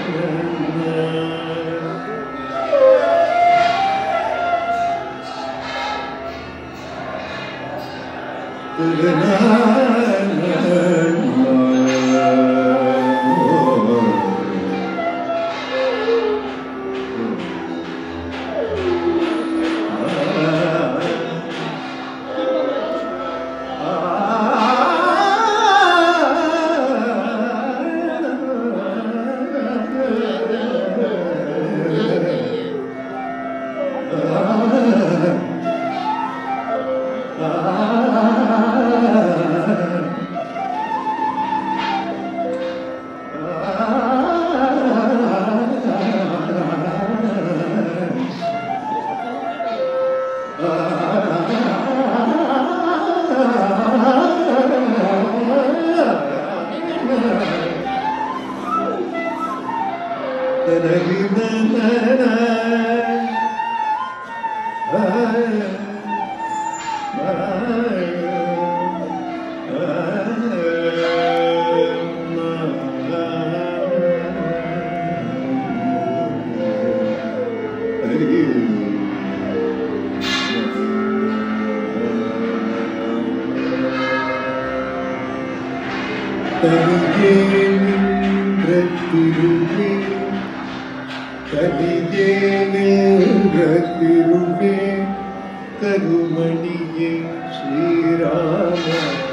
கருமணியே ஸ்ரீராம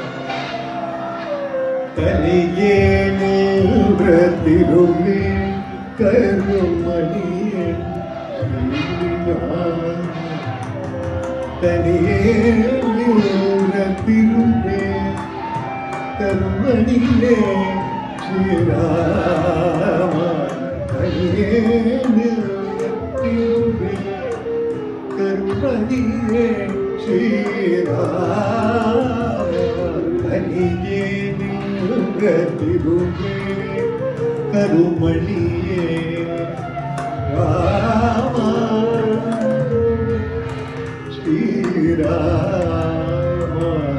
தனியே நின்ற திருவே கருமணியே ஸ்ரீராம தனியே நின்ற திருவே கருமணியே ஸ்ரீராம தனியே நின்ற திருவே கருமணியே ஸ்ரீராம தனியே நின்ற திருவே கருமணியே ராம ஸ்ரீராம.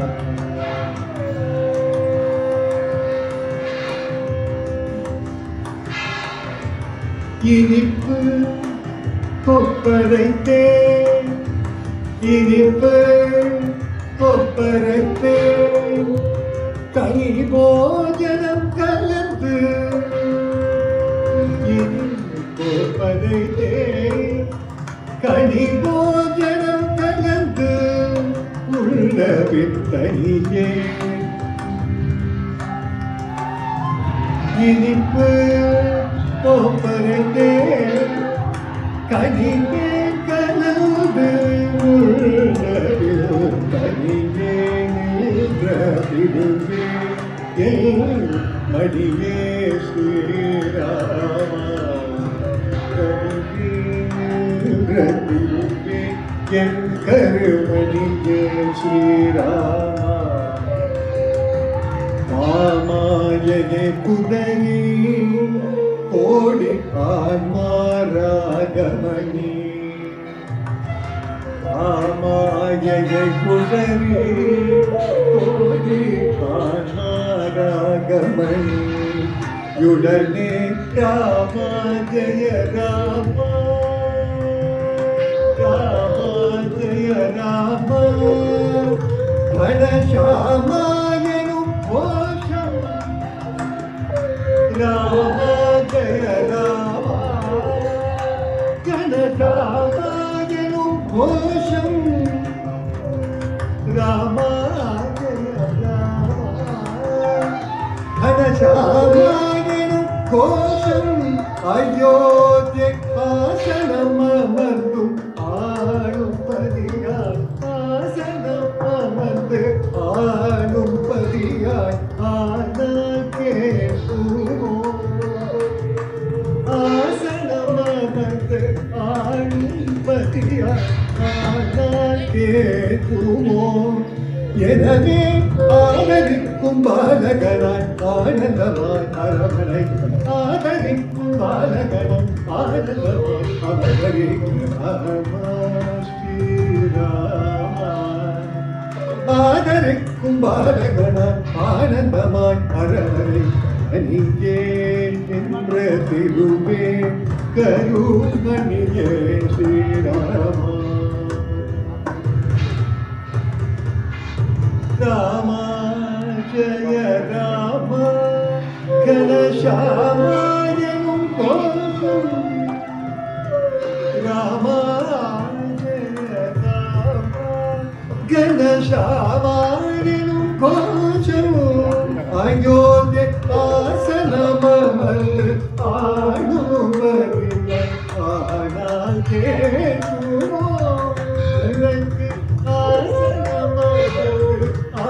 இனிப்பு கொப்பரைத்தேன் இனிப்பு கொப்பரைத்தேன் கனி போஜனம் கலந்து கொப்பரைத்தேன் கனி போஜனம் கலந்து உள்ள வித்தனியே இனிப்பு கொப்பரைத்தேன் கனியே கலந்து தனியே நின்ற திருவே மடியே ஸ்ரீராம தனியே நின்ற திருவே என் கருமணியே ஸ்ரீராம. மாமாயனே புதனி கோடி ஆன்மாராகமணி மாமாயனை புதனி கோடி ஆன்மாராகமணி யுடனே ராம ஜய ராம ராம ஜய ராம வனசாமாயனும் கோஷம் ராம ஜய ராம கனசாமாயனும் கோஷம் ராம ஜய ராம கனசாமாயனும் கோஷம் அயோத்திய ஆசனம் அமர்ந்தும் ஆளும் பதியாய் ஆசனம் அமர்ந்து ஆளும் பதியாய் ஆனே ஆசனம் அமர்ந்து ஆளும் பதியாய் ஆனே துமோ எனவே ஆதரிக்கும் பாலகனாய் ஆனந்தமாய் அரவணை ஆதரிக்கும் பாலகனம் ஆனந்தமாய் அவதரிக்கும் ஸ்ரீராம ஆதரிக்கும் பாலகனாய் ஆனந்தமாய் அரவணை தனியே நின்ற பிரதிருவே கருமணியே ஸ்ரீராமா ராமா ஜய ராமா கணசாமாயனும் கோஷம் ராமா ஜய ராமா கணசாமாயனும் கோஷம் அயோத்திய ஆசனமமல் ஆணுவரில் ஆனால் கேட்குமோ எனக்கு ஆசனமமல்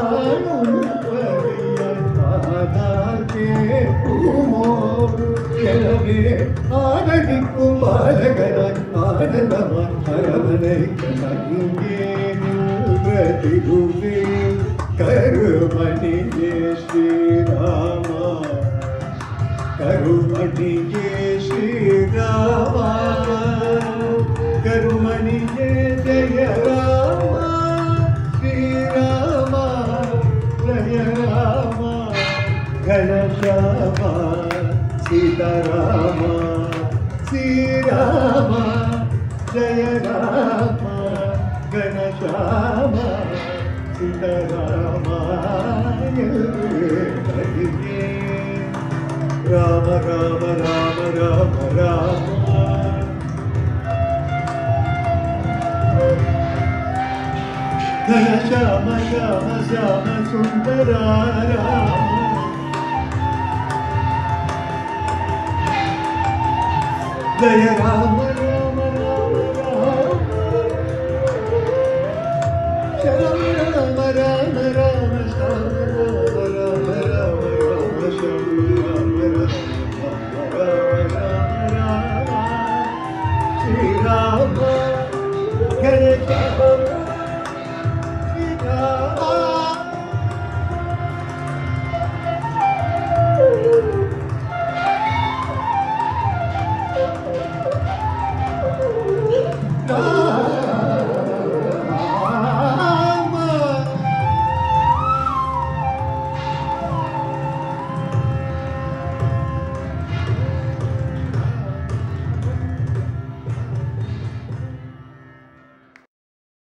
ஆணுவரில் ஆனால் கேட்குமோ எனவே ஆரடிக்கும் பாலகனாய் ஆனந்தமாய் அரவணை கங்கே பிரதிருவே கருமணியே ஸ்ரீராமா கருமணியே ஸ்ரீராமா கருமணியே ஜய ராமா ஸ்ரீராமா ஜய ராமா கணசாமா சீதாராமா ஸ்ரீராமா ஜய ராமா கணசாமா ராம ராம ராம ராம ராம கண சாம சாம சாம சுந்தர ராம ஜய ராம ராம ராம ராம ராம ராம ராம ராம ராம ராம ராம ராம ஸ்ரீராம கணசாமா